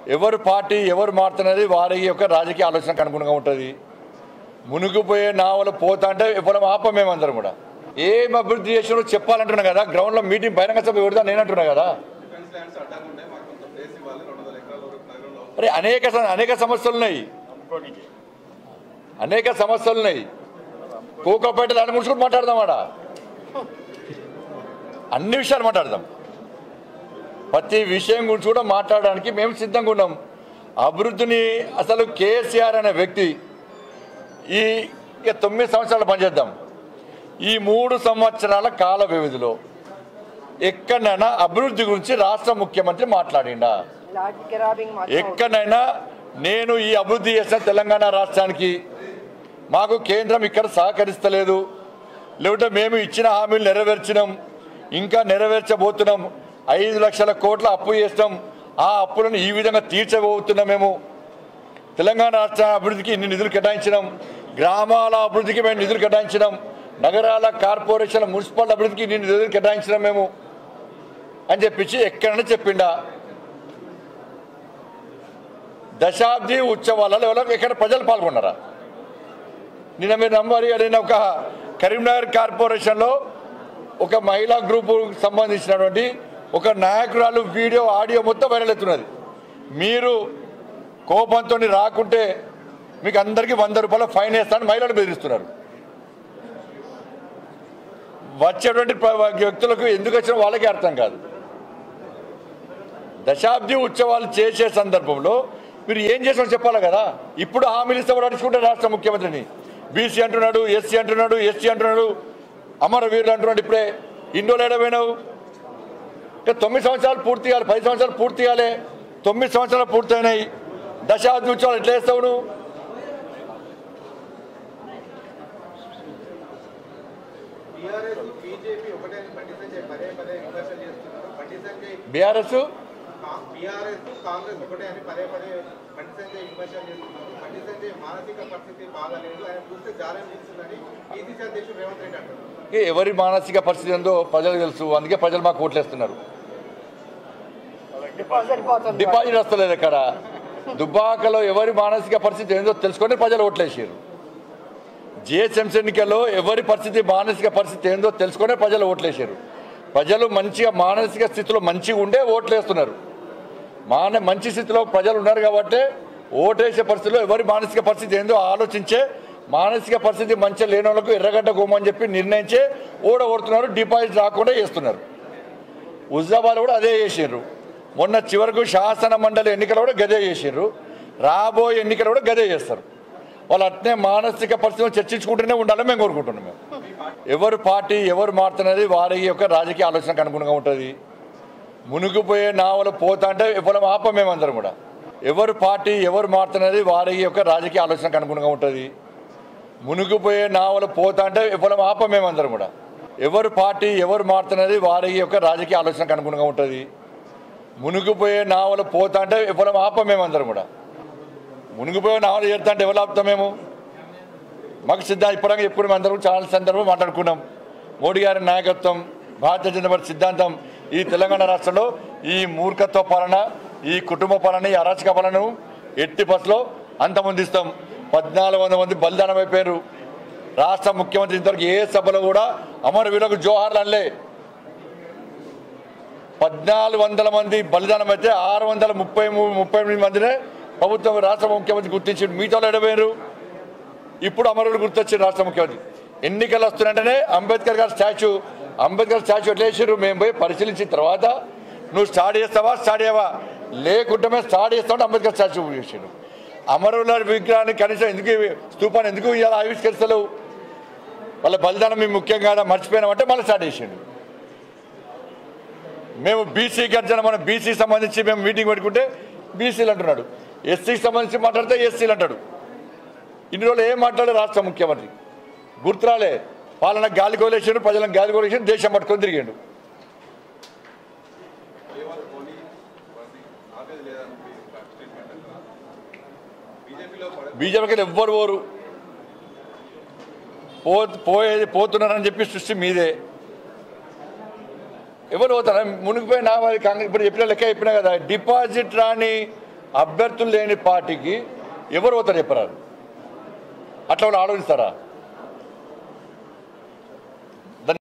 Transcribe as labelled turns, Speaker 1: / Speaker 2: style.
Speaker 1: ఎవరు పార్టీ ఎవరు మారుతున్నది వారి యొక్క రాజకీయ ఆలోచనకు అనుగుణంగా ఉంటుంది. మునిగిపోయే నావలు పోతా అంటే ఎవరు ఆపమేమందరం కూడా ఏం అభివృద్ధి చేసినో చెప్పాలంటున్నా కదా. గ్రౌండ్లో మీటింగ్ బహిరంగ సభ పెడతా నేను అంటున్నా కదా. మరి అనేక సమస్యలు ఉన్నాయి, కోకోపేట దాని గురించి కూడా మాట్లాడదాం. ఆడ అన్ని విషయాలు మాట్లాడదాం. ప్రతి విషయం గురించి కూడా మాట్లాడడానికి మేము సిద్ధంగా ఉన్నాం. అభివృద్ధిని అసలు కేసీఆర్ అనే వ్యక్తి ఈ 9 సంవత్సరాలు పనిచేద్దాం. ఈ 3 సంవత్సరాల కాల వ్యవధిలో ఎక్కడైనా అభివృద్ధి గురించి రాష్ట్ర ముఖ్యమంత్రి మాట్లాడిండా? ఎక్కడైనా నేను ఈ అభివృద్ధి చేసిన తెలంగాణ రాష్ట్రానికి మాకు కేంద్రం ఇక్కడ సహకరిస్తలేదు, లేకుంటే మేము ఇచ్చిన హామీలు నెరవేర్చినాం, ఇంకా నెరవేర్చబోతున్నాం, 5 లక్షల కోట్ల అప్పు చేస్తాం, ఆ అప్పులను ఈ విధంగా తీర్చబోతున్నాం, మేము తెలంగాణ రాష్ట్ర అభివృద్ధికి ఇన్ని నిధులు కేటాయించినాం, గ్రామాల అభివృద్ధికి మేము నిధులు కేటాయించినాం, నగరాల కార్పొరేషన్ మున్సిపల్ అభివృద్ధికి ఇన్ని నిధులు కేటాయించినాం మేము అని చెప్పించి ఎక్కడైనా చెప్పిండా? దశాబ్ది ఉత్సవాలలో ఎక్కడ ప్రజలు పాల్గొన్నారా? నిన్న మీరు నమ్మరు, నేను ఒక కరీంనగర్ కార్పొరేషన్లో ఒక మహిళా గ్రూపు సంబంధించినటువంటి ఒక నాయకురాలు వీడియో ఆడియో మొత్తం వైరల్ అవుతున్నది. మీరు కోపంతో రాకుంటే మీకు అందరికీ 100 రూపాయల ఫైన్ వేస్తానని మహిళలు బెదిరిస్తున్నారు. వచ్చేటువంటి వ్యక్తులకు ఎందుకు వచ్చినా వాళ్ళకే అర్థం కాదు. దశాబ్ది ఉత్సవాలు చేసే సందర్భంలో మీరు ఏం చేసామో చెప్పాలి కదా. ఇప్పుడు హామీలు ఇస్తే పట్టించుకుంటారు రాష్ట్ర ముఖ్యమంత్రిని. బీసీ అంటున్నాడు, ఎస్సీ అంటున్నాడు, ఎస్టీ అంటున్నాడు, అమరవీరులు అంటున్నాడు. ఇప్పుడే ఇండోలు ఎడపోయినావు. 9 సంవత్సరాలు పూర్తి కావాలి, 10 సంవత్సరాలు పూర్తి కాలే, 9 సంవత్సరాలు పూర్తయినాయి. దశాబ్ది ఉత్సవాలు ఎట్లా చేస్తావు నువ్వు? బీఆర్ఎస్ ఎవరి మానసిక పరిస్థితి ఏందో ప్రజలకు తెలుసు. అందుకే ప్రజలు మాకు ఓట్లేస్తున్నారు. డిపాజిట్ వస్తలేదు ఇక్కడ. దుబ్బాకలో ఎవరి మానసిక పరిస్థితి ఏందో తెలుసుకొని ప్రజలు ఓట్లేసారు. జిహెచ్ఎంసీ ఎన్నికల్లో ఎవరి పరిస్థితి మానసిక పరిస్థితి ఏందో తెలుసుకొని ప్రజలు ఓట్లేసారు. ప్రజలు మంచిగా మానసిక స్థితిలో మంచిగా ఉండే ఓట్లేస్తున్నారు. మంచి స్థితిలో ప్రజలు ఉన్నారు కాబట్టి ఓటేసే పరిస్థితిలో ఎవరి మానసిక పరిస్థితి ఏందో ఆలోచించే, మానసిక పరిస్థితి మంచిగా లేని వాళ్ళకు ఎర్రగడ్డ గోమని చెప్పి నిర్ణయించే ఓడగొడుతున్నారు. డిపాజిట్ రాకుండా చేస్తున్నారు. హుజరాబాద్ కూడా అదే చేసారు. మొన్న చివరకు శాసన మండలి ఎన్నికలు కూడా గదే చేసారు. రాబోయే ఎన్నికలు కూడా గదే చేస్తారు. వాళ్ళు అట్నే మానసిక పరిస్థితులను చర్చించుకుంటూనే ఉండాలని మేము కోరుకుంటున్నాం. మేము ఎవరు పార్టీ ఎవరు మారుతున్నది వారి యొక్క రాజకీయ ఆలోచనకు అనుగుణంగా ఉంటుంది. మునిగిపోయే నావలు పోతా అంటే ఎవరు ఆపమేమందరం కూడా ఎవరు పార్టీ ఎవరు మారుతున్నది వారి యొక్క రాజకీయ ఆలోచనకు అనుగుణంగా ఉంటుంది. మునిగిపోయే నావలు పోతా అంటే ఎవరు ఆపమేమందరం కూడా ఎవరు పార్టీ ఎవరు మారుతున్నది వారి యొక్క రాజకీయ ఆలోచనకు అనుగుణంగా ఉంటుంది. మునిగిపోయే నావలు పోతా అంటే ఎవరు ఆపమేమందరం కూడా మునిగిపోయే నావలు చేస్తా అంటే ఎవరు ఆపుతామేమో మాకు ఇప్పటిగా చెప్పుకుని అందరం చాలా సందర్భం మాట్లాడుకున్నాం. మోడీ గారి నాయకత్వం, భారతీయ జనతా పార్టీ సిద్ధాంతం ఈ తెలంగాణ రాష్ట్రంలో ఈ మూర్ఖత్వ పాలన, ఈ కుటుంబ పాలన, ఈ అరాచక పాలనను ఎట్టి బస్సులో అంతమొందిస్తాం. 1400 మంది బలిదానం అయిపోయారు. రాష్ట్ర ముఖ్యమంత్రి ఇంతవరకు ఏ సభలో కూడా అమరవీరులకు జోహార్లు అనలే. 1400 మంది బలిదానం అయితే 638 మందినే ప్రభుత్వం రాష్ట్ర ముఖ్యమంత్రి గుర్తించి మీతో ఎడబోయారు. ఇప్పుడు అమరులు గుర్తొచ్చారు రాష్ట్ర ముఖ్యమంత్రి. ఎన్నికలు వస్తున్నట్టనే అంబేద్కర్ స్టాచ్యూ ఎట్లా వేసారు మేము పోయి పరిశీలించిన తర్వాత నువ్వు స్టార్ట్ చేస్తావా స్టార్ట్ చేయవా, లేకుంటే మేము స్టార్ట్ చేస్తామంటే అంబేద్కర్ స్టాచ్యూ చేసాడు. అమరుల విగ్రహాన్ని కనీసం ఎందుకు స్తూపాన్ని ఎందుకు ఇలా ఆవిష్కరిస్తలేవు? వాళ్ళ బలిదానం మేము ముఖ్యం కాదా మర్చిపోయినామంటే మళ్ళీ స్టార్ట్ చేసాడు. మేము బీసీ గర్జన మనం బీసీకి సంబంధించి మేము మీటింగ్ పెట్టుకుంటే బీసీలు అంటున్నాడు, ఎస్సీకి సంబంధించి మాట్లాడితే ఎస్సీలు అంటాడు. ఇన్ని రోజులు ఏం మాట్లాడారు రాష్ట్ర ముఖ్యమంత్రి గుర్తురాలే. పాలన గాలి కోలేసాడు, ప్రజలను గాలి కోలేసాడు, దేశం పట్టుకొని తిరిగాడు. బీజేపీకి ఎవ్వరు పోతున్నారని చెప్పి సృష్టి మీదే. ఎవరు పోతారా? మునిగిపోయినా కాంగ్రెస్ ఇప్పుడు చెప్పిన లెక్క చెప్పినా కదా. డిపాజిట్ రాని అభ్యర్థులు లేని పార్టీకి ఎవరు పోతారు చెప్పరారు? అట్లా వాళ్ళు ఆలోచిస్తారా?